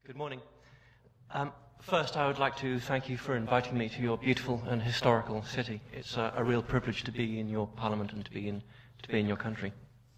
Good morning. First, I would like to thank you for inviting me to your beautiful and historical city. It's a real privilege to be in your parliament and to be in your country.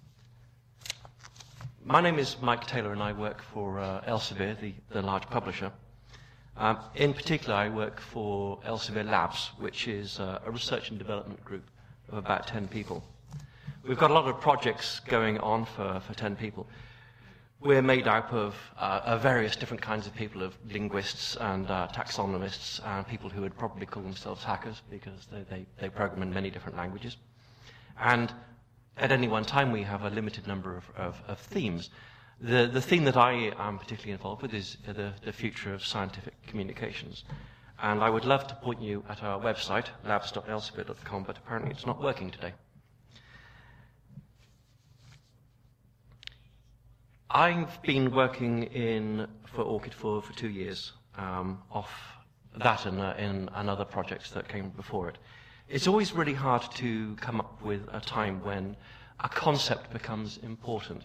My name is Mike Taylor, and I work for Elsevier, the large publisher. In particular, I work for Elsevier Labs, which is a research and development group of about 10 people. We've got a lot of projects going on for 10 people. We're made up of various different kinds of people, of linguists and taxonomists, and people who would probably call themselves hackers because they program in many different languages. And at any one time, we have a limited number of themes. The theme that I am particularly involved with is the future of scientific communications. And I would love to point you at our website, labs.elsevier.com, but apparently it's not working today. I've been working for ORCID for 2 years, off that and other projects that came before it. It's always really hard to come up with a time when a concept becomes important.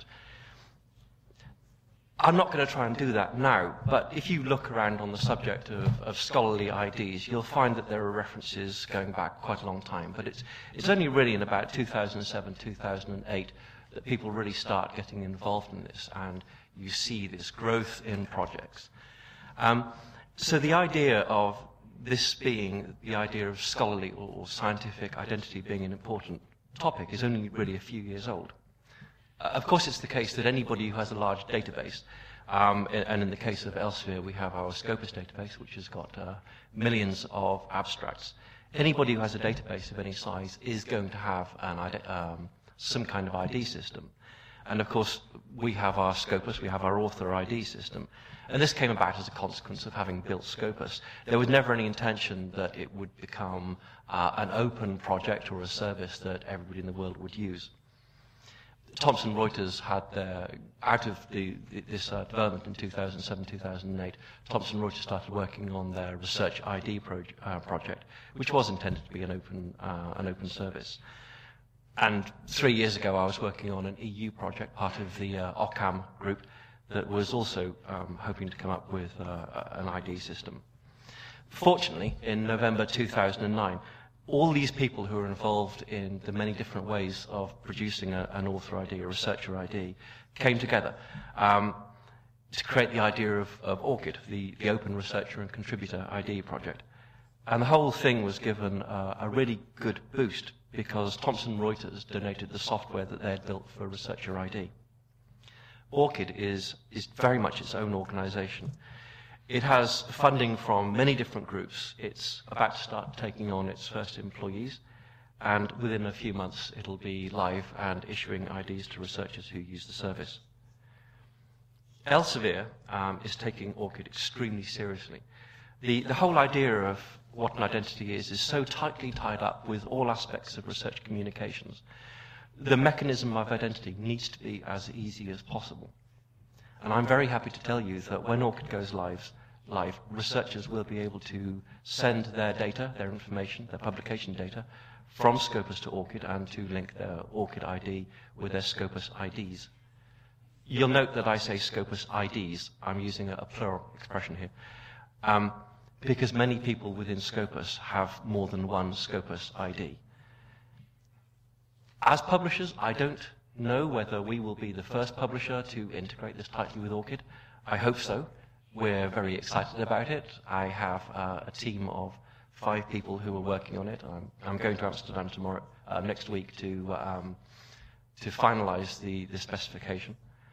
I'm not going to try and do that now, but if you look around on the subject of scholarly IDs, you'll find that there are references going back quite a long time, but it's only really in about 2007, 2008 that people really start getting involved in this, and you see this growth in projects. So the idea of this being the idea of scholarly or scientific identity being an important topic is only really a few years old. Of course, it's the case that anybody who has a large database, and in the case of Elsevier, we have our Scopus database, which has got millions of abstracts. Anybody who has a database of any size is going to have some kind of ID system. And of course, we have our Scopus, we have our author ID system. And this came about as a consequence of having built Scopus. There was never any intention that it would become an open project or a service that everybody in the world would use. Thomson Reuters had out of this development in 2007, 2008, Thomson Reuters started working on their Research ID project, which was intended to be an open service. And 3 years ago, I was working on an EU project, part of the OCCAM group, that was also hoping to come up with an ID system. Fortunately, in November 2009, all these people who are involved in the many different ways of producing an author ID, a researcher ID, came together to create the idea of ORCID, the Open Researcher and Contributor ID project. And the whole thing was given a really good boost because Thomson Reuters donated the software that they had built for Researcher ID. ORCID is very much its own organization. It has funding from many different groups. It's about to start taking on its first employees, and within a few months it'll be live and issuing IDs to researchers who use the service. Elsevier is taking ORCID extremely seriously. The whole idea of what an identity is so tightly tied up with all aspects of research communications. The mechanism of identity needs to be as easy as possible. And I'm very happy to tell you that when ORCID goes live, researchers will be able to send their data, their information, their publication data, from Scopus to ORCID and to link their ORCID ID with their Scopus IDs. You'll note that I say Scopus IDs. I'm using a plural expression here. Because many people within Scopus have more than one Scopus ID. As publishers, I don't know whether we will be the first publisher to integrate this tightly with ORCID. I hope so. We're very excited about it. I have a team of 5 people who are working on it. I'm going to Amsterdam next week to finalize the specification.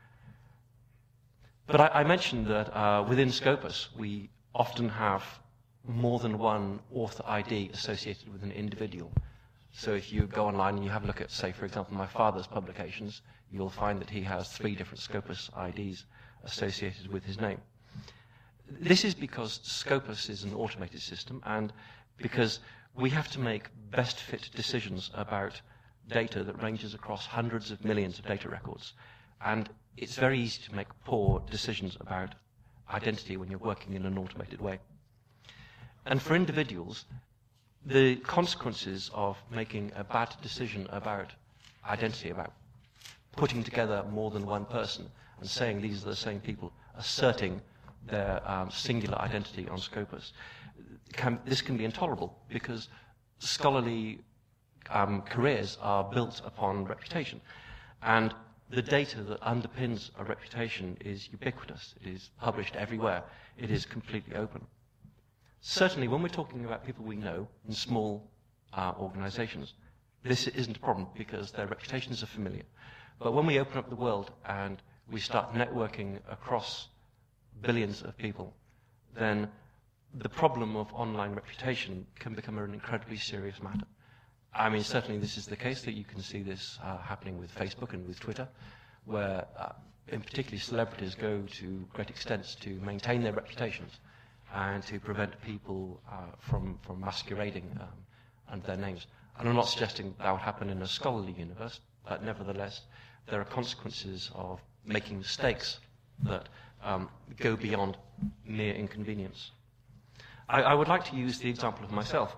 But I mentioned that within Scopus, we often have more than one author ID associated with an individual. So if you go online and you have a look at, say, for example, my father's publications, you'll find that he has 3 different Scopus IDs associated with his name. This is because Scopus is an automated system and because we have to make best fit decisions about data that ranges across hundreds of millions of data records. And it's very easy to make poor decisions about identity when you're working in an automated way. And for individuals, the consequences of making a bad decision about identity, about putting together more than one person and saying these are the same people, asserting their singular identity on Scopus, this can be intolerable because scholarly careers are built upon reputation. And the data that underpins a reputation is ubiquitous. It is published everywhere. It is completely open. Certainly, when we're talking about people we know in small organizations, this isn't a problem because their reputations are familiar. But when we open up the world and we start networking across billions of people, then the problem of online reputation can become an incredibly serious matter. I mean, certainly this is the case that you can see this happening with Facebook and with Twitter, where in particular celebrities go to great extents to maintain their reputations and to prevent people from masquerading under their names. And I'm not suggesting that would happen in a scholarly universe, but nevertheless, there are consequences of making mistakes that go beyond mere inconvenience. I would like to use the example of myself.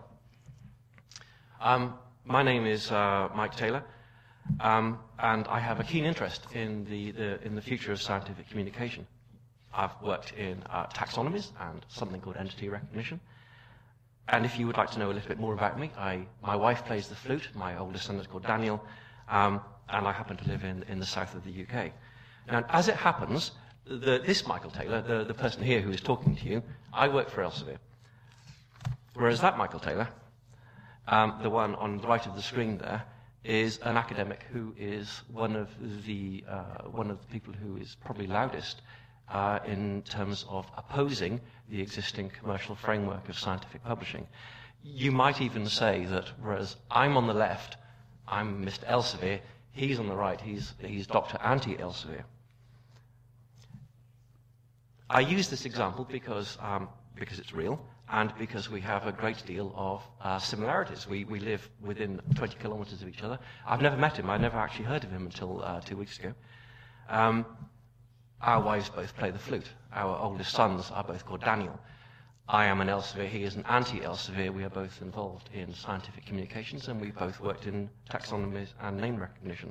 My name is Mike Taylor, and I have a keen interest in the future of scientific communication. I've worked in taxonomies and something called entity recognition. And if you would like to know a little bit more about me, my wife plays the flute. My oldest son is called Daniel, and I happen to live in the south of the UK. And as it happens, this Michael Taylor, the person here who is talking to you, I work for Elsevier. Whereas that Michael Taylor, the one on the right of the screen there, is an academic who is one of the people who is probably loudest in terms of opposing the existing commercial framework of scientific publishing. You might even say that whereas I'm on the left, I'm Mr. Elsevier, he's on the right, he's Dr. Anti-Elsevier. I use this example because it's real, and because we have a great deal of similarities. We live within 20 kilometers of each other. I've never met him. I never actually heard of him until 2 weeks ago. Our wives both play the flute. Our oldest sons are both called Daniel. I am an Elsevier, he is an anti-Elsevier. We are both involved in scientific communications, and we both worked in taxonomies and name recognition.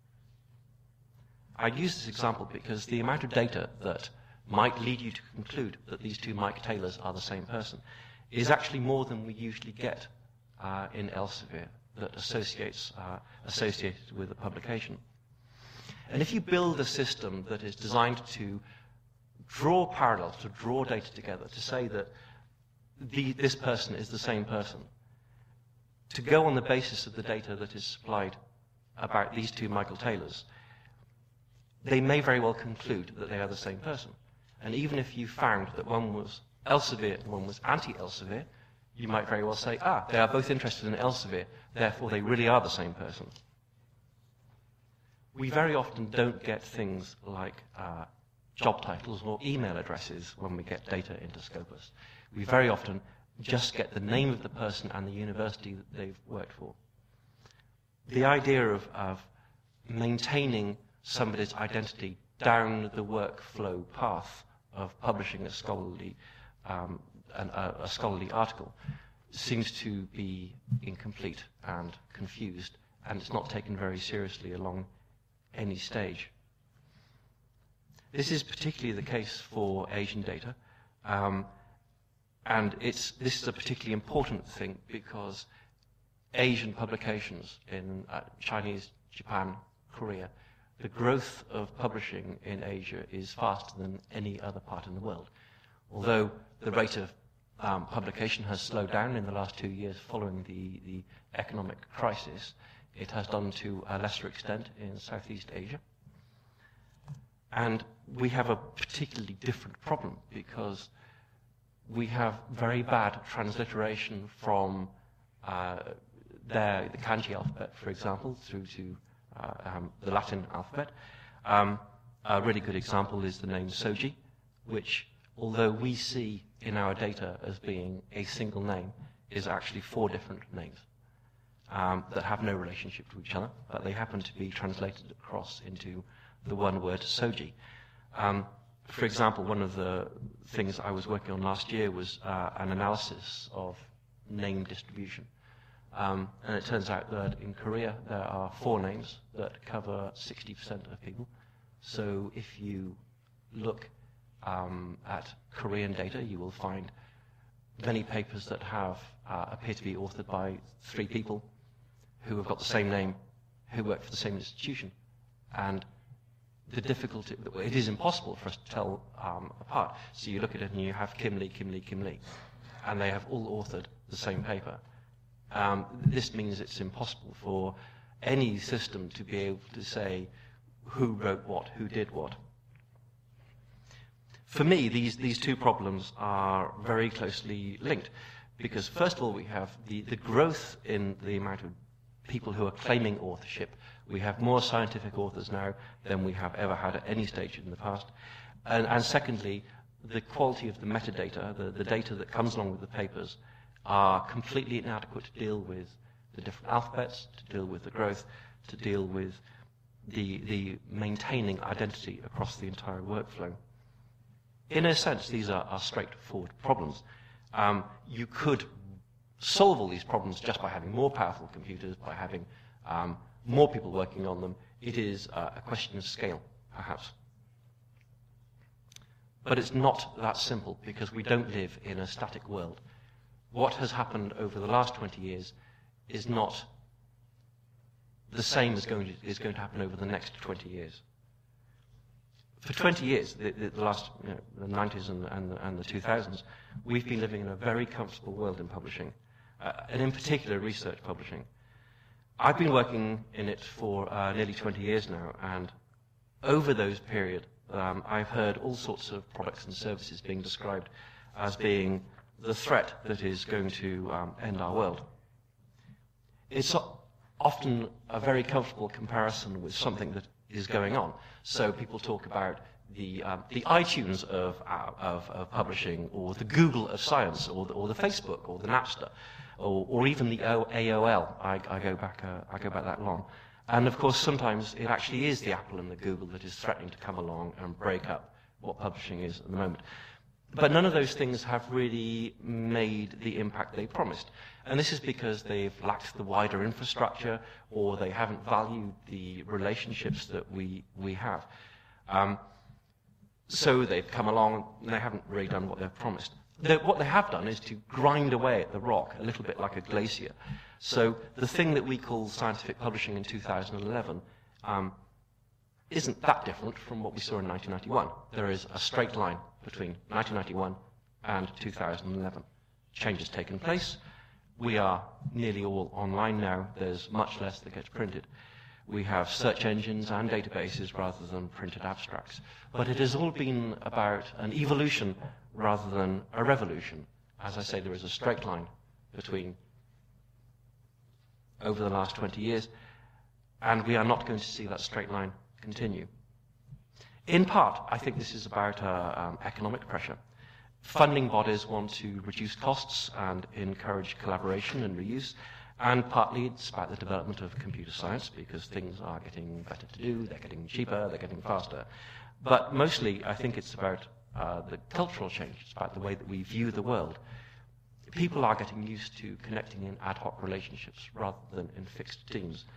I use this example because the amount of data that might lead you to conclude that these two Mike Taylors are the same person is actually more than we usually get in Elsevier that associated with a publication. And if you build a system that is designed to draw parallels, to draw data together, to say that this person is the same person, to go on the basis of the data that is supplied about these two Michael Taylors, they may very well conclude that they are the same person. And even if you found that one was Elsevier and one was anti-Elsevier, you might very well say, they are both interested in Elsevier, therefore they really are the same person. We very often don't get things like job titles or email addresses when we get data into Scopus. We very often just get the name of the person and the university that they've worked for. The idea of maintaining somebody's identity down the workflow path of publishing a scholarly article seems to be incomplete and confused, and it's not taken very seriously along any stage. This is particularly the case for Asian data, and this is a particularly important thing because Asian publications in Chinese, Japan, Korea, the growth of publishing in Asia is faster than any other part in the world. Although the rate of publication has slowed down in the last 2 years following the economic crisis, it has done to a lesser extent in Southeast Asia. And we have a particularly different problem because we have very bad transliteration from the kanji alphabet, for example, through to the Latin alphabet. A really good example is the name Soji, which, although we see in our data as being a single name, is actually 4 different names that have no relationship to each other, but they happen to be translated across into the one word Soji. For example, one of the things I was working on last year was an analysis of name distribution. And it turns out that in Korea there are 4 names that cover 60% of people. So if you look at Korean data, you will find many papers that have appear to be authored by 3 people who have got the same name, who work for the same institution. And the difficulty, it is impossible for us to tell apart. So you look at it and you have Kim Lee, Kim Lee, Kim Lee, and they have all authored the same paper. This means it's impossible for any system to be able to say who wrote what, who did what. For me, these 2 problems are very closely linked, because first of all we have the growth in the amount of people who are claiming authorship. We have more scientific authors now than we have ever had at any stage in the past. And secondly, the quality of the metadata, the data that comes along with the papers, are completely inadequate to deal with the different alphabets, to deal with the growth, to deal with the maintaining identity across the entire workflow. In a sense, these are straightforward problems. You could solve all these problems just by having more powerful computers, by having more people working on them. It is a question of scale, perhaps. But it's not that simple, because we don't live in a static world. What has happened over the last 20 years is not the same as is going to happen over the next 20 years. For 20 years, the last, the 90s and the 2000s, we've been living in a very comfortable world in publishing, and in particular research publishing. I've been working in it for nearly 20 years now, and over those period, I've heard all sorts of products and services being described as being the threat that is going to end our world. It's often a very comfortable comparison with something that is going on. So people talk about the iTunes of publishing, or the Google of science, or the Facebook, or the Napster, or even the AOL. I go back that long. And of course, sometimes it actually is the Apple and the Google that is threatening to come along and break up what publishing is at the moment. But none of those things have really made the impact they promised. And this is because they've lacked the wider infrastructure, or they haven't valued the relationships that we have. So they've come along and they haven't really done what they've promised. What they have done is to grind away at the rock, a little bit like a glacier. So the thing that we call scientific publishing in 2011 isn't that different from what we saw in 1991. There is a straight line between 1991 and 2011. Change has taken place. We are nearly all online now. There's much less that gets printed. We have search engines and databases rather than printed abstracts. But it has all been about an evolution rather than a revolution. As I say, there is a straight line between over the last 20 years, and we are not going to see that straight line continue. In part, I think this is about economic pressure. Funding bodies want to reduce costs and encourage collaboration and reuse, and partly it's about the development of computer science, because things are getting better to do, they're getting cheaper, they're getting faster. But mostly, I think it's about the cultural change. It's about the way that we view the world. People are getting used to connecting in ad hoc relationships rather than in fixed teams.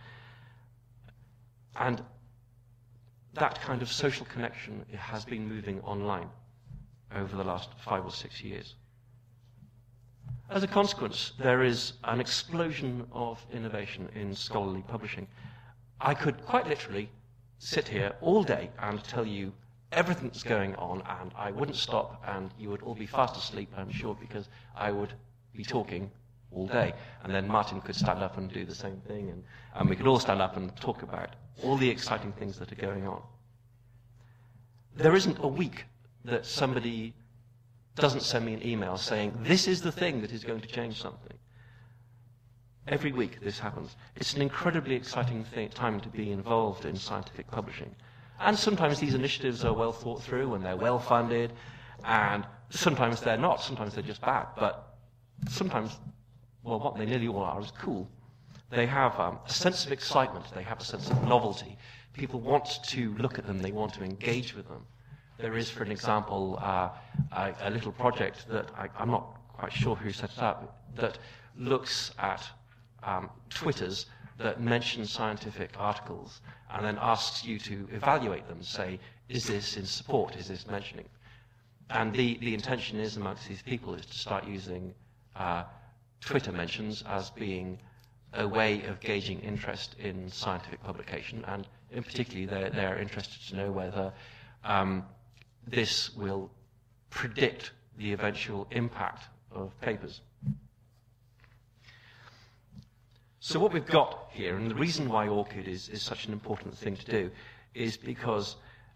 And that kind of social connection has been moving online over the last 5 or 6 years. As a consequence, there is an explosion of innovation in scholarly publishing. I could quite literally sit here all day and tell you everything that's going on, and I wouldn't stop, and you would all be fast asleep, I'm sure, because I would be talking all day. And then Martin could stand up and do the same thing, and we could all stand up and talk about all the exciting things that are going on. There isn't a week that somebody doesn't send me an email saying, this is the thing that is going to change something. Every week this happens. It's an incredibly exciting time to be involved in scientific publishing. And sometimes these initiatives are well thought through and they're well funded, and sometimes they're not. Sometimes they're just bad. But sometimes, well, what they nearly all are is cool. They have a sense of excitement. They have a sense of novelty. People want to look at them. They want to engage with them. There is, for an example, a little project that I'm not quite sure who set it up, that looks at Twitters that mention scientific articles and then asks you to evaluate them, say, is this in support, is this mentioning? And the intention is amongst these people is to start using Twitter mentions as being a way of gauging interest in scientific publication, and in particularly they're interested to know whether this will predict the eventual impact of papers. So what we've got here, and the reason why ORCID is such an important thing to do, is because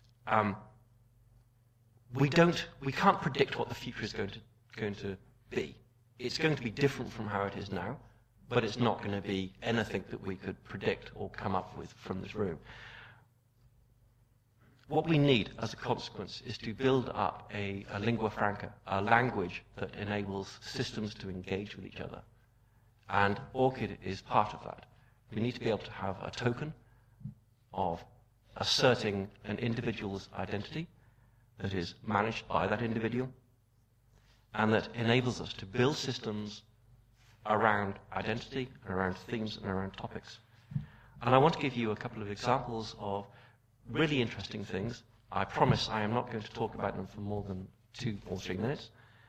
we can't predict what the future is going to be. It's going to be different from how it is now, but it's not going to be anything that we could predict or come up with from this room. What we need, as a consequence, is to build up a lingua franca, a language that enables systems to engage with each other. And ORCID is part of that. We need to be able to have a token of asserting an individual's identity that is managed by that individual, and that enables us to build systems around identity, and around themes, and around topics. And I want to give you a couple of examples of really interesting things. I promise I am not going to talk about them for more than 2 or 3 minutes.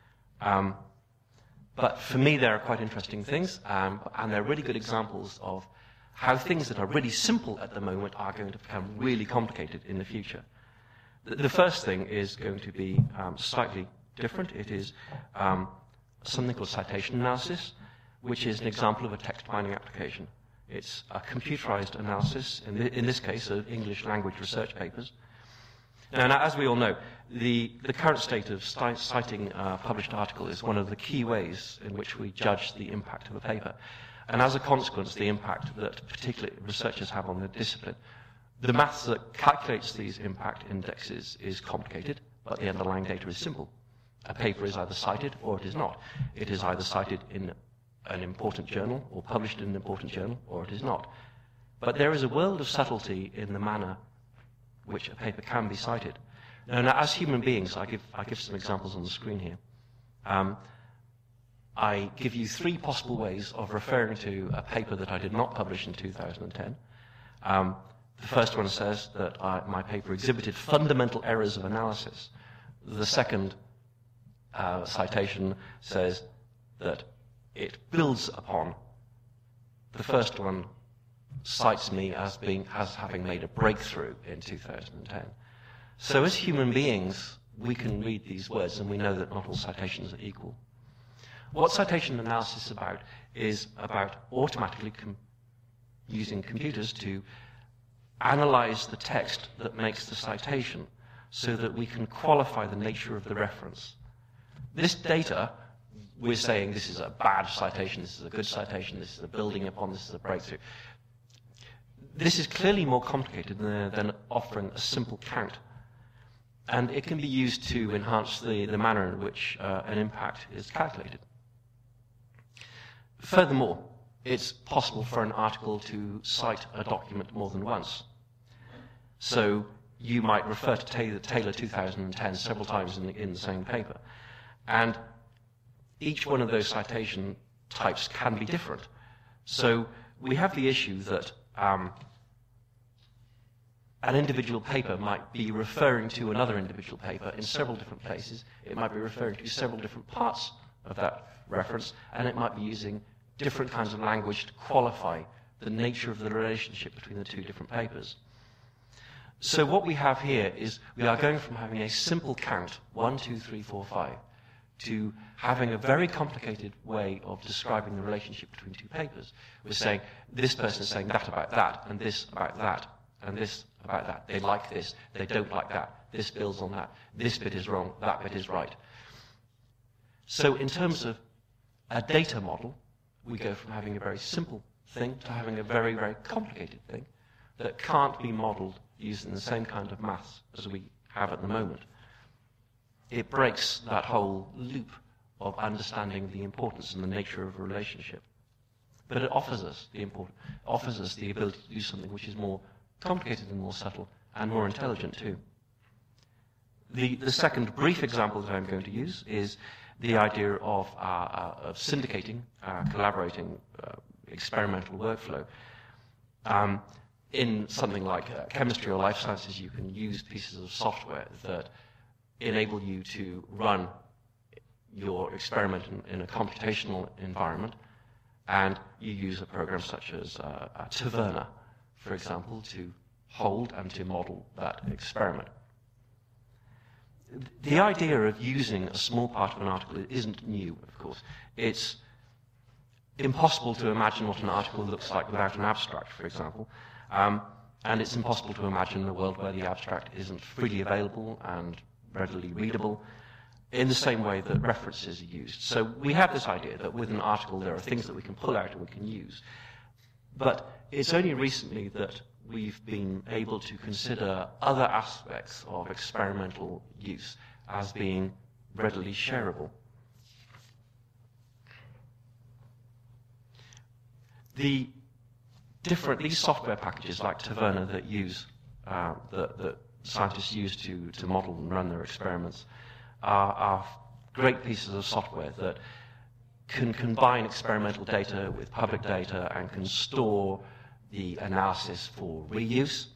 But for me, they are quite interesting things, and they're really good examples of how things that are really simple at the moment are going to become really complicated in the future. The first thing is going to be slightly different. It is something called citation analysis, which is an example of a text mining application. It's a computerized analysis, in this case, of English language research papers. Now, as we all know, the current state of citing a published article is one of the key ways in which we judge the impact of a paper. And as a consequence, the impact that particularly researchers have on the discipline. The maths that calculates these impact indexes is complicated, but the underlying data is simple. A paper is either cited or it is not. It is either cited in an important journal or published in an important journal, or it is not. But there is a world of subtlety in the manner which a paper can be cited. Now as human beings, I give some examples on the screen here. I give you 3 possible ways of referring to a paper that I did not publish in 2010. The first one says that my paper exhibited fundamental errors of analysis. The second citation says that it builds upon. The first one cites me as having made a breakthrough in 2010. So as human beings, we can read these words, and we know that not all citations are equal. What citation analysis is about automatically using computers to analyze the text that makes the citation so that we can qualify the nature of the reference. This data, we're saying this is a bad citation, this is a good citation, this is a building upon, this is a breakthrough. This is clearly more complicated than offering a simple count. And it can be used to enhance the manner in which an impact is calculated. Furthermore, it's possible for an article to cite a document more than once. So you might refer to Taylor 2010 several times in the same paper. And each one of those citation types can be different. So we have the issue that an individual paper might be referring to another individual paper in several different places. It might be referring to several different parts of that reference, and it might be using different kinds of language to qualify the nature of the relationship between the 2 different papers. So what we have here is we are going from having a simple count, 1, 2, 3, 4, 5, to having a very complicated way of describing the relationship between 2 papers. We're saying this person is saying that about that, and this about that, and this about that. They like this, they don't like that. This builds on that. This bit is wrong, that bit is right. So in terms of a data model, we go from having a very simple thing to having a very, very complicated thing that can't be modeled using the same kind of maths as we have at the moment. It breaks that whole loop of understanding the importance and the nature of a relationship. But it offers us the ability to do something which is more complicated and more subtle and more intelligent too. The second brief example that I'm going to use is the idea of syndicating, collaborating, experimental workflow. In something like chemistry or life sciences, you can use pieces of software that enable you to run your experiment in a computational environment, and you use a program such as Taverna, for example, to hold and to model that experiment. The idea of using a small part of an article isn't new, of course. It's impossible to imagine what an article looks like without an abstract, for example. And it's impossible to imagine a world where the abstract isn't freely available and readily readable, in the same way that references are used. So we have this idea that with an article there are things that we can pull out and we can use. But it's only recently that we've been able to consider other aspects of experimental use as being readily shareable. These software packages like Taverna that that scientists use to model and run their experiments are great pieces of software that can combine experimental data with public data and can store the analysis for reuse.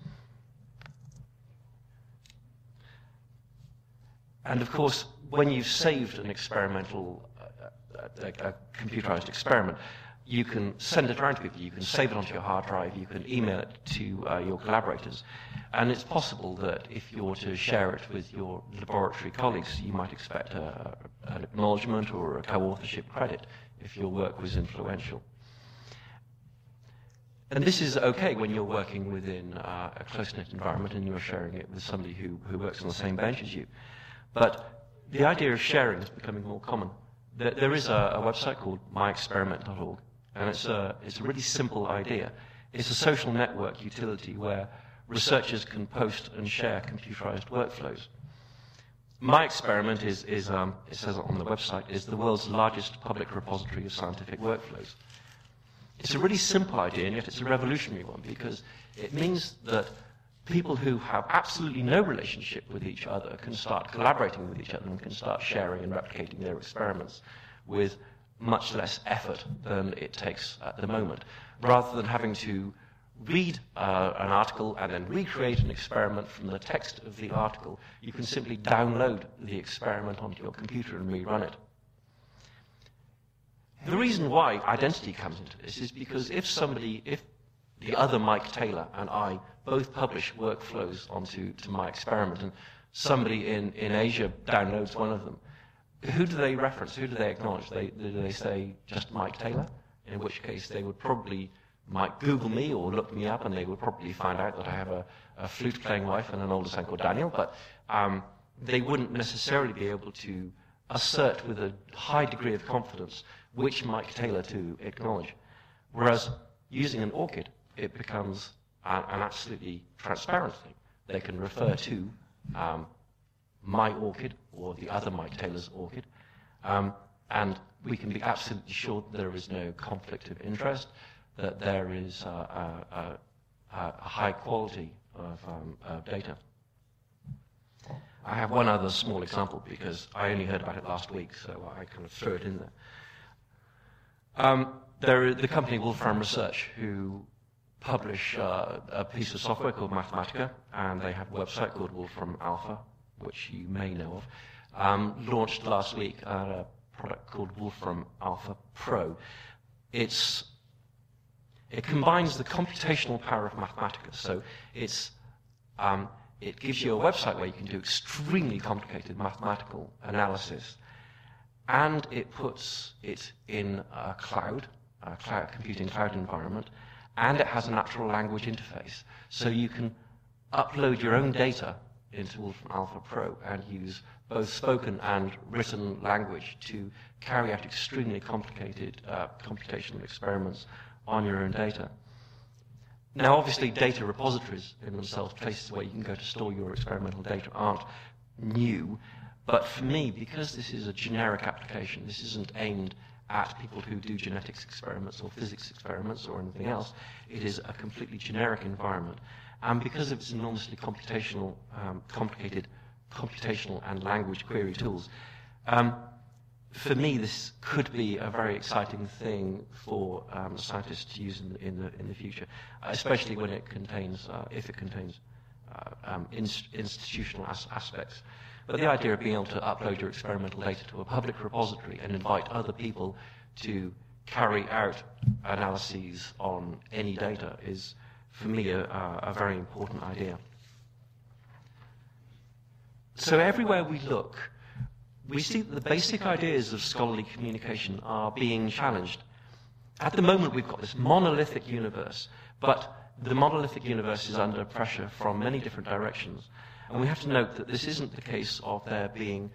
And of course, when you've saved an experimental, a computerized experiment, you can send it around to people, you can save it onto your hard drive, you can email it to your collaborators. And it's possible that if you were to share it with your laboratory colleagues, you might expect an acknowledgement or a co-authorship credit if your work was influential. And this is okay when you're working within a close-knit environment and you're sharing it with somebody who works on the same bench as you. But the idea of sharing is becoming more common. There is a website called myexperiment.org, and it's a really simple idea. It's a social network utility where researchers can post and share computerized workflows. My experiment it says on the website, is the world's largest public repository of scientific workflows. It's a really simple idea, and yet it's a revolutionary one, because it means that people who have absolutely no relationship with each other can start collaborating with each other and can start sharing and replicating their experiments with much less effort than it takes at the moment. Rather than having to read an article and then recreate an experiment from the text of the article, you can simply download the experiment onto your computer and rerun it. The reason why identity comes into this is because if the other Mike Taylor and I both publish workflows onto my experiment, and somebody in Asia downloads one of them, who do they reference? Who do they acknowledge? Do they say just Mike Taylor? In which case they would probably might Google me or look me up, and they would probably find out that I have a flute-playing wife and an older son called Daniel, but they wouldn't necessarily be able to assert with a high degree of confidence which Mike Taylor to acknowledge. Whereas using an ORCID, it becomes an absolutely transparent thing. They can refer to my ORCID or the other Mike Taylor's ORCID, and we can be absolutely sure that there is no conflict of interest, that there is a high quality of data. I have one other small example because I only heard about it last week, so I kind of threw it in there. The company Wolfram Research, who publish a piece of software called Mathematica, and they have a website called Wolfram Alpha, which you may know of, launched last week a product called Wolfram Alpha Pro. It combines the computational power of Mathematica, so it gives you a website where you can do extremely complicated mathematical analysis, and it puts it in a computing cloud environment, and it has a natural language interface. So you can upload your own data into Wolfram Alpha Pro and use both spoken and written language to carry out extremely complicated computational experiments on your own data. Now, obviously, data repositories in themselves, places where you can go to store your experimental data, aren't new. But for me, because this is a generic application, this isn't aimed at people who do genetics experiments or physics experiments or anything else. It is a completely generic environment. And because of its enormously complicated computational and language query tools, for me, this could be a very exciting thing for scientists to use in the future, especially when it contains, if it contains institutional aspects. But the idea of being able to upload your experimental data to a public repository and invite other people to carry out analyses on any data is, for me, a very important idea. So everywhere we look, we see that the basic ideas of scholarly communication are being challenged. At the moment, we've got this monolithic universe, but the monolithic universe is under pressure from many different directions. And we have to note that this isn't the case of there being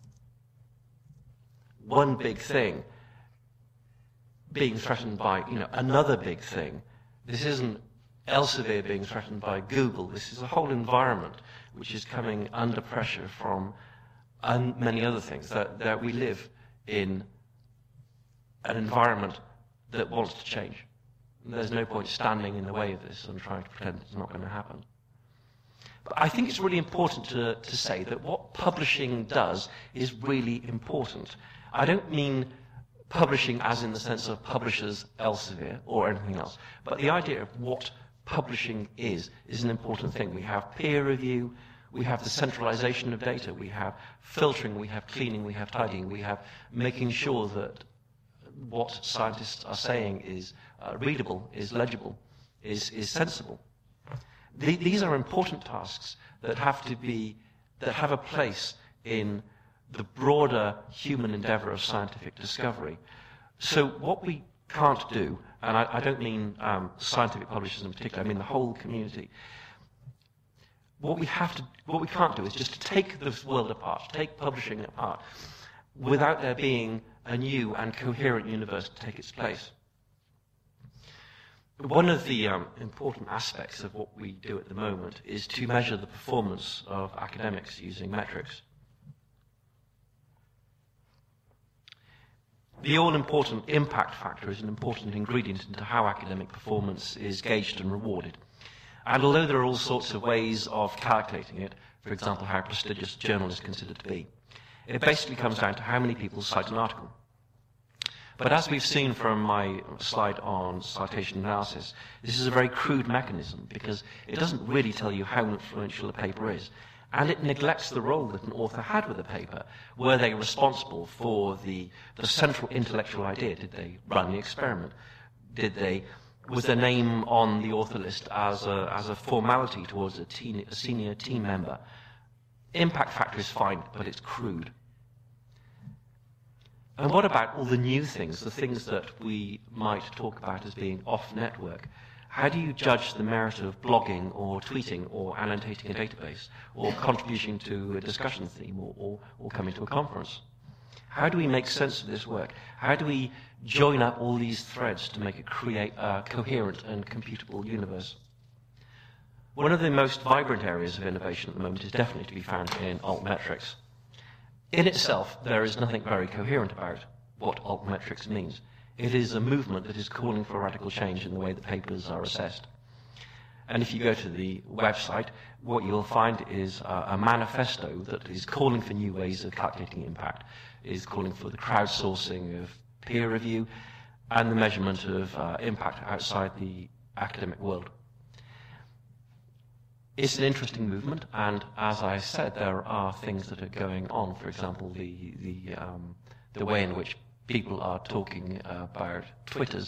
one big thing being threatened by, another big thing. This isn't Elsevier being threatened by Google. This is a whole environment which is coming under pressure from many other things. That we live in an environment that wants to change. There's no point standing in the way of this and trying to pretend it's not going to happen. But I think it's really important to say that what publishing does is really important. I don't mean publishing as in the sense of publishers Elsevier or anything else, but the idea of what publishing is an important thing. We have peer review, we have the centralization of data, we have filtering, we have cleaning, we have tidying, we have making sure that what scientists are saying is readable, is legible, is sensible. These are important tasks that have a place in the broader human endeavor of scientific discovery. So what we can't do, and I don't mean scientific publishers in particular, I mean the whole community. What we can't do is just to take this world apart, take publishing apart, without there being a new and coherent universe to take its place. One of the important aspects of what we do at the moment is to measure the performance of academics using metrics. The all-important impact factor is an important ingredient into how academic performance is gauged and rewarded. And although there are all sorts of ways of calculating it, for example, how prestigious a journal is considered to be, it basically comes down to how many people cite an article. But as we've seen from my slide on citation analysis, this is a very crude mechanism because it doesn't really tell you how influential a paper is. And it neglects the role that an author had with a paper. Were they responsible for the central intellectual idea? Did they run the experiment? Was their name on the author list as a formality towards a senior team member? Impact factor is fine, but it's crude. And what about all the new things, the things that we might talk about as being off-network? How do you judge the merit of blogging or tweeting or annotating a database or contributing to a discussion theme or coming to a conference? How do we make sense of this work? How do we join up all these threads to make it create a coherent and computable universe? One of the most vibrant areas of innovation at the moment is definitely to be found in altmetrics. In itself, there is nothing very coherent about what altmetrics means. It is a movement that is calling for radical change in the way that papers are assessed. And if you go to the website, what you'll find is a manifesto that is calling for new ways of calculating impact, is calling for the crowdsourcing of peer review and the measurement of impact outside the academic world. It's an interesting movement, and as I said, there are things that are going on. For example, the way in which people are talking about Twitters,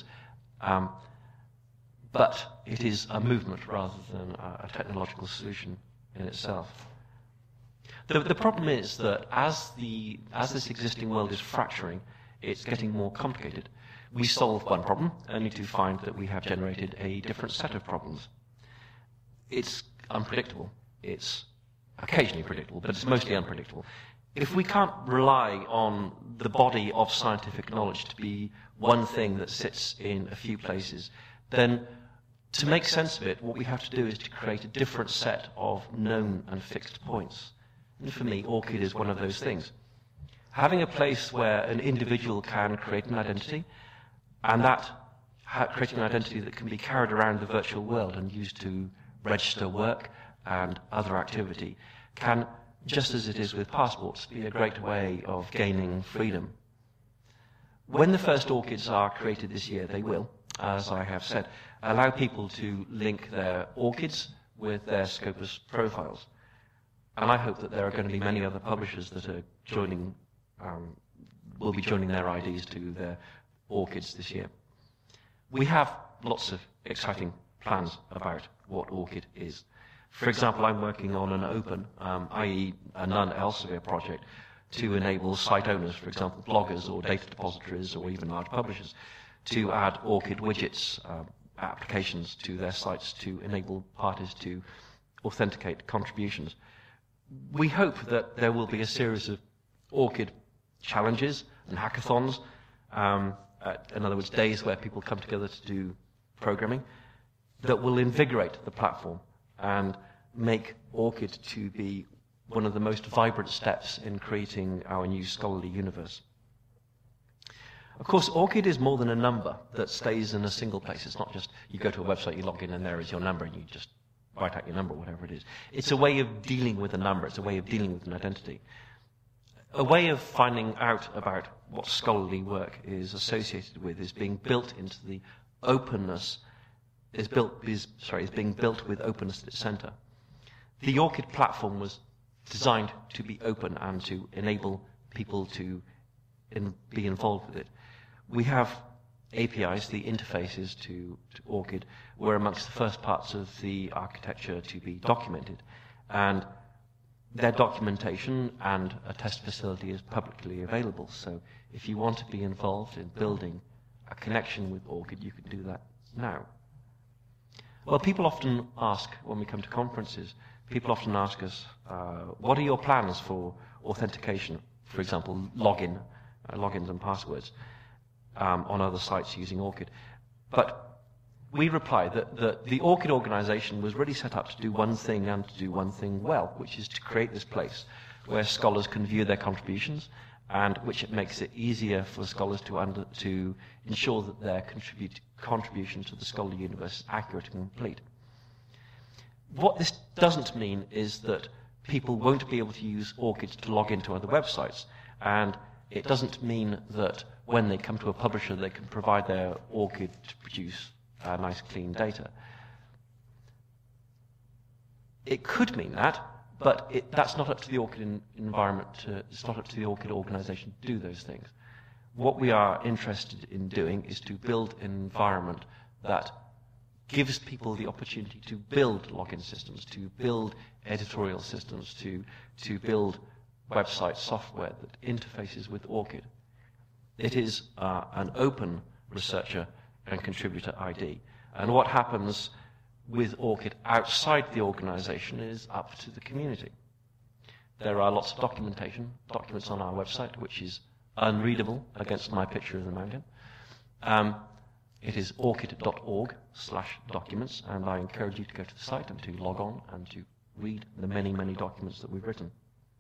but it is a movement rather than a technological solution in itself. The problem is that as this existing world is fracturing, it's getting more complicated. We solve one problem, only to find that we have generated a different set of problems. It's unpredictable. It's occasionally predictable, but it's mostly unpredictable. If we can't rely on the body of scientific knowledge to be one thing that sits in a few places, then to make sense of it, what we have to do is to create a different set of known and fixed points. And for me, ORCID is one of those things. Having a place where an individual can create an identity, and that creating an identity that can be carried around the virtual world and used to register work and other activity, can, just as it is with passports, be a great way of gaining freedom. When the first ORCIDs are created this year, they will, as I have said, allow people to link their ORCIDs with their Scopus profiles. And I hope that there are going to be many other publishers that are joining, will be joining their IDs to their ORCIDs this year. We have lots of exciting plans about what ORCID is. For example, I'm working on an open, i.e. a none Elsevier project, to enable site owners, for example, bloggers or data depositories or even large publishers, to add ORCID widgets, applications to their sites to enable parties to authenticate contributions. We hope that there will be a series of ORCID challenges and hackathons, in other words, days where people come together to do programming, that will invigorate the platform and make ORCID to be one of the most vibrant steps in creating our new scholarly universe. Of course, ORCID is more than a number that stays in a single place. It's not just you go to a website, you log in, and there is your number, and you just write out your number, whatever it is. It's a way of dealing with a number. It's a way of dealing with an identity. A way of finding out about what scholarly work is associated with is being built into the openness, is being built with openness at its center. The ORCID platform was designed to be open and to enable people to be involved with it. We have APIs, the interfaces to ORCID, were amongst the first parts of the architecture to be documented. And their documentation and a test facility is publicly available. So if you want to be involved in building a connection with ORCID, you can do that now. Well, people often ask, when we come to conferences, people often ask us, what are your plans for authentication, for example, logins and passwords on other sites using ORCID? But we reply that the ORCID organization was really set up to do one thing and to do one thing well, which is to create this place where scholars can view their contributions and which it makes it easier for scholars to ensure that their contribution to the scholarly universe is accurate and complete. What this doesn't mean is that people won't be able to use ORCID to log into other websites, and it doesn't mean that when they come to a publisher they can provide their ORCID to produce nice clean data. It could mean that, but that's not up to the ORCID environment, it's not up to the ORCID organization to do those things. What we are interested in doing is to build an environment that gives people the opportunity to build login systems, to build editorial systems, to build website software that interfaces with ORCID. It is an open researcher and contributor ID. And what happens with ORCID outside the organization is up to the community. There are lots of documents on our website, which is unreadable against my picture of the mountain. It is orcid.org/documents, and I encourage you to go to the site and to log on and to read the many, many documents that we've written.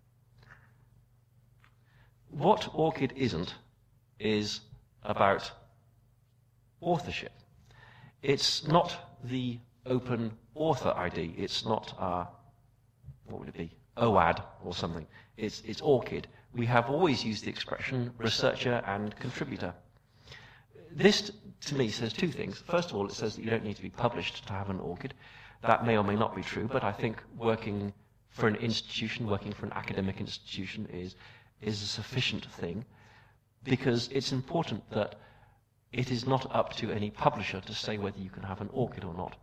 What ORCID isn't is about authorship. It's not the open author ID. It's not, what would it be, OAD or something. It's ORCID. We have always used the expression researcher and contributor. This, to me, says two things. First of all, it says that you don't need to be published to have an ORCID. That may or may not be true, but I think working for an institution, working for an academic institution is a sufficient thing, because it's important that it is not up to any publisher to say whether you can have an ORCID or not.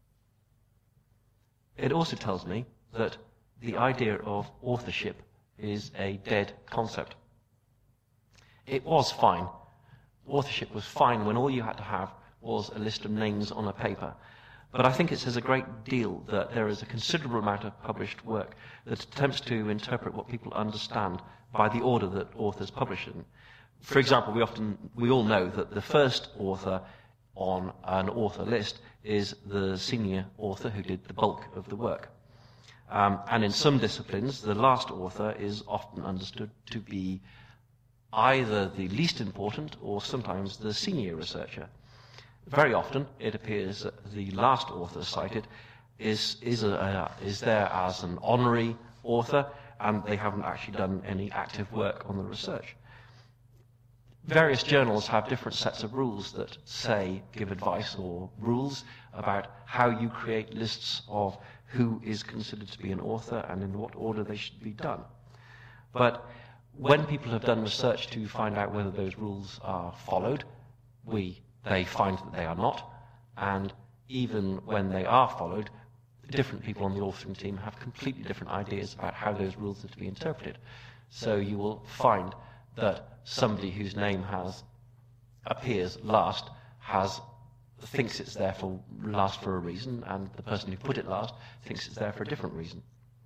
It also tells me that the idea of authorship is a dead concept. It was fine. Authorship was fine when all you had to have was a list of names on a paper. But I think it says a great deal that there is a considerable amount of published work that attempts to interpret what people understand by the order that authors publish in. For example, we all know that the first author on an author list is the senior author who did the bulk of the work. And in some disciplines, the last author is often understood to be either the least important or sometimes the senior researcher. Very often, it appears that the last author cited is there as an honorary author, and they haven't actually done any active work on the research. Various journals have different sets of rules that give advice or rules about how you create lists of who is considered to be an author and in what order they should be done. But when people have done research to find out whether those rules are followed, they find that they are not, and even when they are followed, different people on the authoring team have completely different ideas about how those rules are to be interpreted. So you will find that somebody whose name appears last thinks it's there for last for a reason, and the person who put it last thinks it's there for a different reason.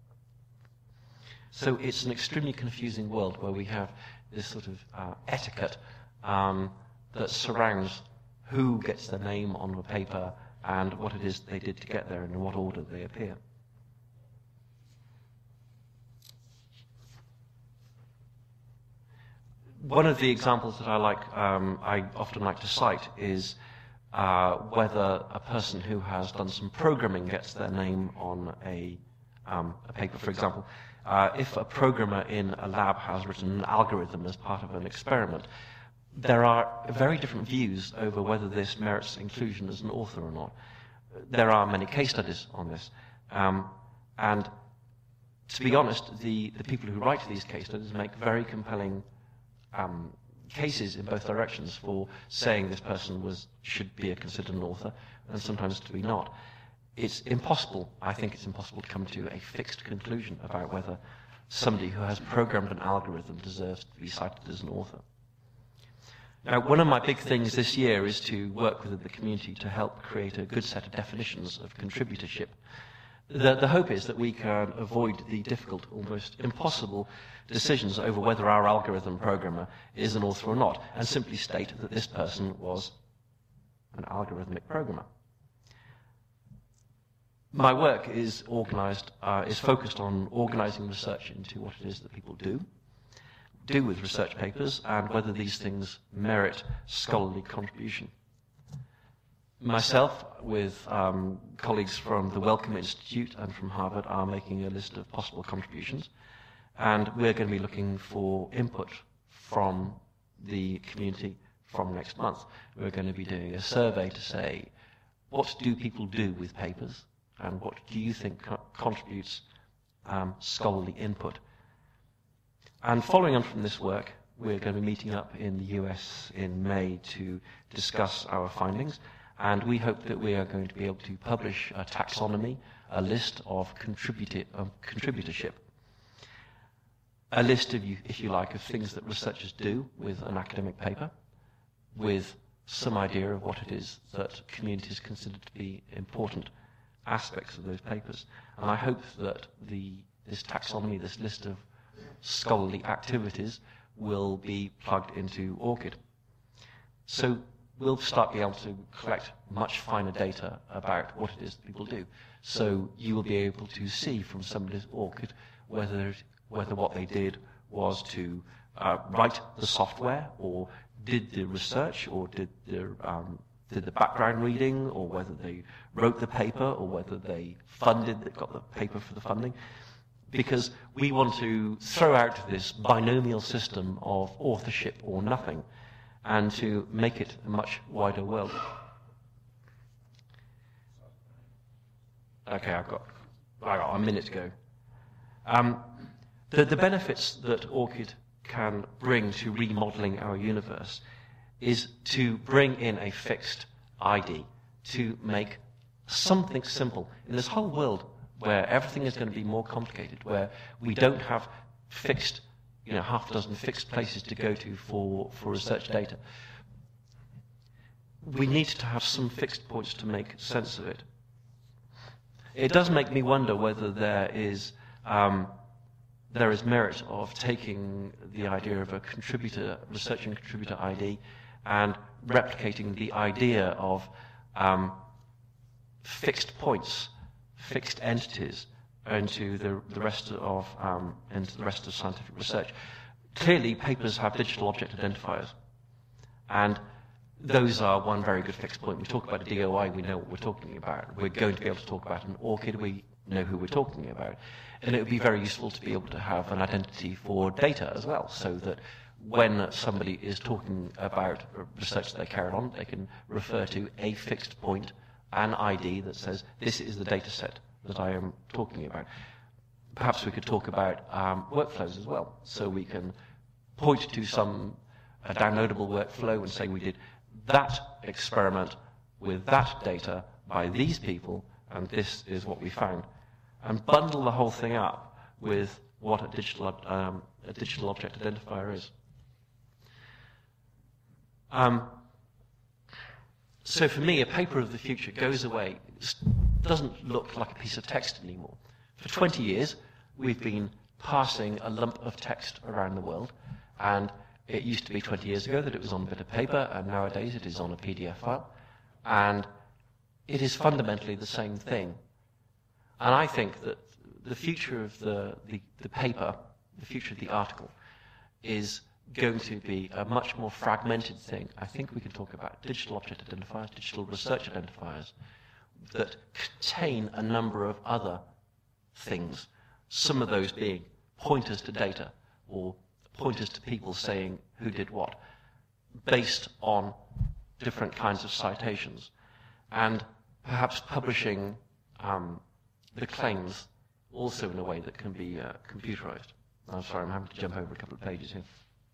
So it's an extremely confusing world where we have this sort of etiquette that surrounds who gets their name on a paper and what it is they did to get there and in what order they appear. One of the examples that I often like to cite is whether a person who has done some programming gets their name on a paper. For example, if a programmer in a lab has written an algorithm as part of an experiment, there are very different views over whether this merits inclusion as an author or not. There are many case studies on this. And to be honest, the people who write these case studies make very compelling cases in both directions for saying this person should be considered an author, and sometimes to be not. It's impossible, I think it's impossible to come to a fixed conclusion about whether somebody who has programmed an algorithm deserves to be cited as an author. Now, one of my big things this year is to work with the community to help create a good set of definitions of contributorship. The hope is that we can avoid the difficult, almost impossible decisions over whether our algorithm programmer is an author or not, and simply state that this person was an algorithmic programmer. My work is focused on organizing research into what it is that people do with research papers and whether these things merit scholarly contribution. Myself, with colleagues from the Wellcome Institute and from Harvard, are making a list of possible contributions, and we're going to be looking for input from the community from next month. We're going to be doing a survey to say, what do people do with papers, and what do you think contributes scholarly input? And following on from this work, we're going to be meeting up in the US in May to discuss our findings, and we hope that we are going to be able to publish a taxonomy, a list of contributorship, a list, if you like, of things that researchers do with an academic paper, with some idea of what it is that communities consider to be important aspects of those papers. And I hope that this taxonomy, this list of scholarly activities, will be plugged into ORCID. So we'll start being able to collect much finer data about what it is that people do. So you will be able to see from somebody's ORCID whether what they did was to write the software, or did the research, or did the background reading, or whether they wrote the paper, or whether they got the paper for the funding. Because we want to throw out this binomial system of authorship or nothing, and to make it a much wider world. Okay, I got a minute to go. The benefits that ORCID can bring to remodeling our universe is to bring in a fixed ID, to make something simple. In this whole world where everything is going to be more complicated, where we don't have fixed, half a dozen fixed places to go to for research data, we need to have some fixed points to make sense of it. It does make me wonder whether there is merit of taking the idea of a research and contributor ID, and replicating the idea of fixed points, fixed entities into the rest of scientific research. Clearly, papers have digital object identifiers, and those are one very good fixed point. We talk about a DOI, we know what we're talking about. We're going to be able to talk about an ORCID, we know who we're talking about. And it would be very useful to be able to have an identity for data as well, so that when somebody is talking about research that they carried on, they can refer to a fixed point, an ID that says, this is the data set that I am talking about. Perhaps we could talk about workflows as well. So we can point to a downloadable workflow and say we did that experiment with that data by these people, and this is what we found. And bundle the whole thing up with what a digital object identifier is. So for me, a paper of the future goes away. It doesn't look like a piece of text anymore. For 20 years, we've been passing a lump of text around the world, and it used to be 20 years ago that it was on a bit of paper, and nowadays it is on a PDF file, and it is fundamentally the same thing. And I think that the future of the paper, the future of the article, is going to be a much more fragmented thing. I think we can talk about digital object identifiers, digital research identifiers, that contain a number of other things, some of those being pointers to data or pointers to people saying who did what, based on different kinds of citations, and perhaps publishing the claims also in a way that can be computerized. I'm sorry, I'm having to jump over a couple of pages here.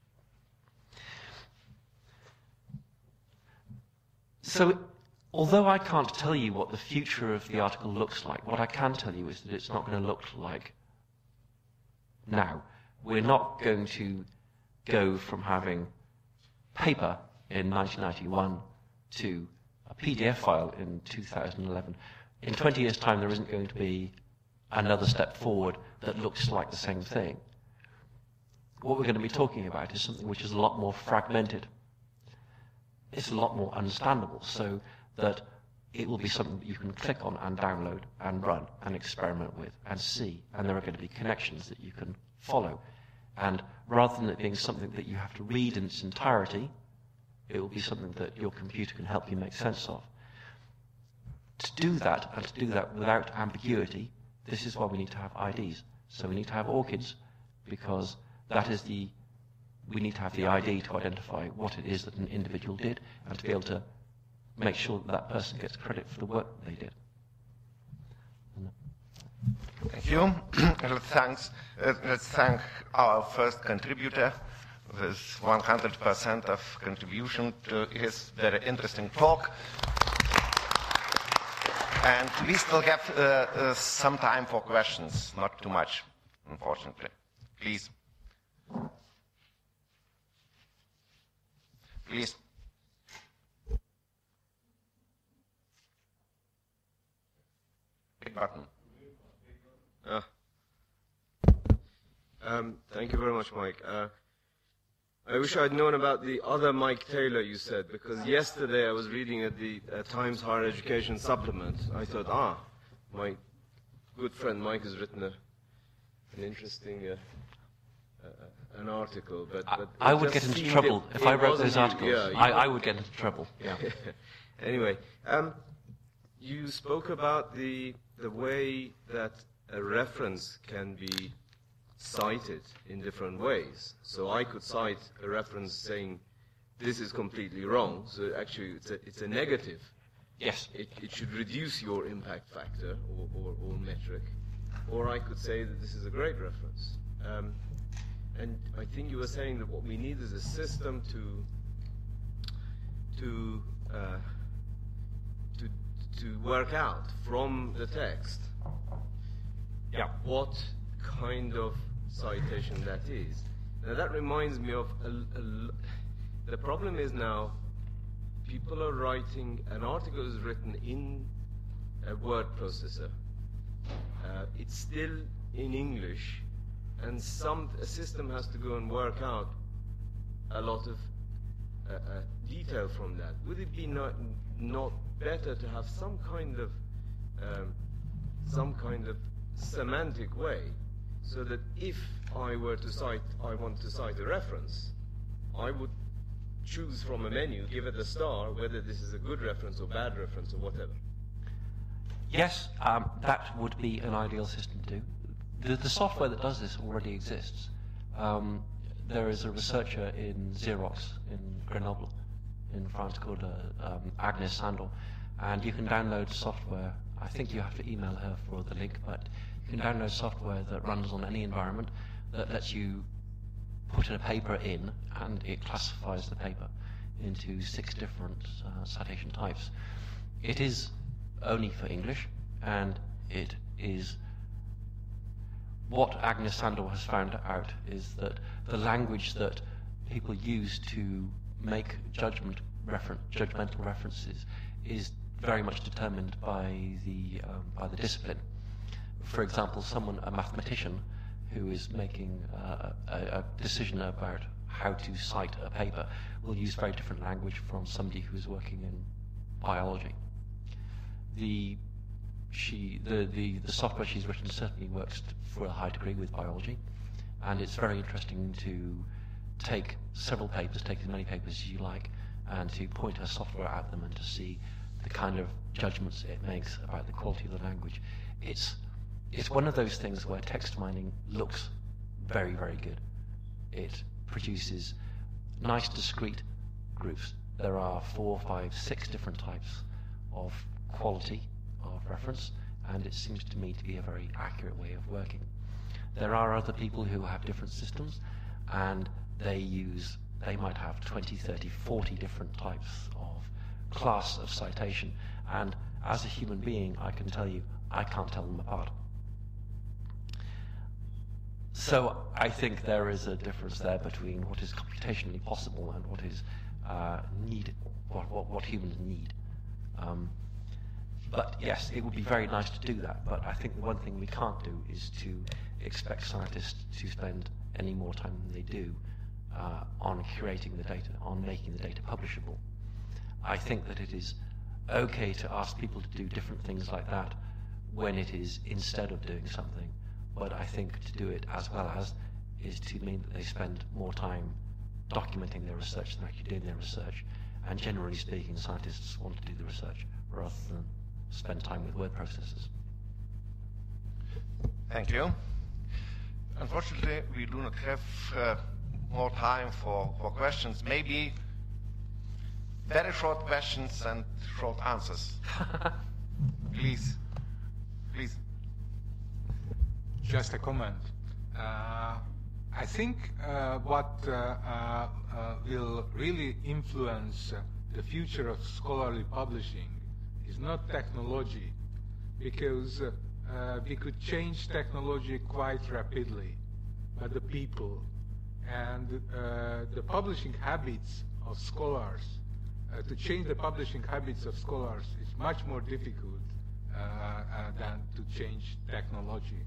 So, although I can't tell you what the future of the article looks like, what I can tell you is that it's not going to look like now. We're not going to go from having paper in 1991 to a PDF file in 2011. In 20 years' time, there isn't going to be another step forward that looks like the same thing. What we're going to be talking about is something which is a lot more fragmented. It's a lot more understandable, so that it will be something that you can click on and download and run and experiment with and see, and there are going to be connections that you can follow. And rather than it being something that you have to read in its entirety, it will be something that your computer can help you make sense of. To do that, and to do that without ambiguity, this is why we need to have IDs. So we need to have ORCIDs, because that is we need to have the ID to identify what it is that an individual did, and to be able to make sure that that person gets credit for the work that they did. Thank you. Let's thank our first contributor with 100% of contribution to his very interesting talk. And we still have some time for questions, not too much, unfortunately. Please. Please. Big button. Thank you very much, Mike. I wish I'd known about the other Mike Taylor you said, because yesterday I was reading at the Times Higher Education Supplement. I thought, my good friend Mike has written an interesting an article. But I would get into trouble if I wrote those articles. Yeah, I would get into trouble. Yeah. Anyway, you spoke about the way that a reference can be cited in different ways. So I could cite a reference saying this is completely wrong. So actually it's a negative. Yes. It should reduce your impact factor or metric. Or I could say that this is a great reference. And I think you were saying that what we need is a system to work out from the text what kind of citation that is. Now that reminds me of the problem is now people are writing, an article is written in a word processor. It's still in English, and a system has to go and work out a lot of detail from that. Would it be not better to have some kind of semantic way, so that if I want to cite a reference, I would choose from a menu, give it a star, whether this is a good reference or bad reference or whatever? Yes, that would be an ideal system to do. The software that does this already exists. There is a researcher in Xerox in Grenoble, in France, called Agnes Sandor, And you can download software. I think you have to email her for the link, but you can download software that runs on any environment that lets you put a paper in, and it classifies the paper into 6 different citation types. It is only for English, and it is what Agnes Sandor has found out is that the language that people use to make judgmental references is very much determined by the discipline. For example, a mathematician who is making a decision about how to cite a paper will use very different language from somebody who is working in biology. The software she's written certainly works for a high degree with biology, and it's very interesting to take several papers, take as many papers as you like, and to point her software at them and to see the kind of judgments it makes about the quality of the language. It's one of those things where text mining looks very, very good. It produces nice discrete groups. There are 4, 5, 6 different types of quality of reference, and it seems to me to be a very accurate way of working. There are other people who have different systems, and they might have 20, 30, 40 different types of class of citation, and as a human being, I can tell you, I can't tell them apart. So I think there is a difference there between what is computationally possible and what is needed, what humans need. But yes, it would be very nice to do that, but I think the one thing we can't do is to expect scientists to spend any more time than they do on curating the data, on making the data publishable. I think that it is okay to ask people to do different things like that when it is instead of doing something, but I think to do it as well as is to mean that they spend more time documenting their research than actually doing their research. And generally speaking, scientists want to do the research rather than spend time with word processors. Thank you. Unfortunately, we do not have more time for questions. Maybe very short questions and short answers. Please. Just a comment. I think what will really influence the future of scholarly publishing is not technology, because we could change technology quite rapidly, but the people and the publishing habits of scholars, to change the publishing habits of scholars is much more difficult than to change technology.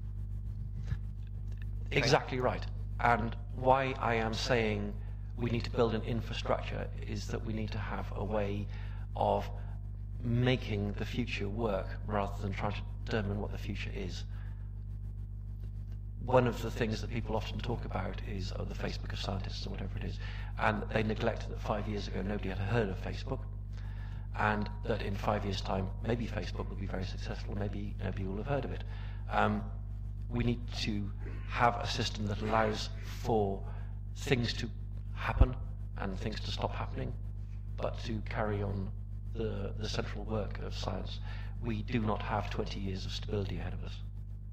Exactly right. And why I am saying we need to build an infrastructure is that we need to have a way of making the future work rather than trying to determine what the future is. One of the things that people often talk about is the Facebook of scientists or whatever it is, and they neglect that 5 years ago nobody had heard of Facebook, and that in 5 years' time maybe Facebook will be very successful, maybe nobody will have heard of it. We need to have a system that allows for things to happen and things to stop happening, but to carry on the central work of science. We do not have 20 years of stability ahead of us.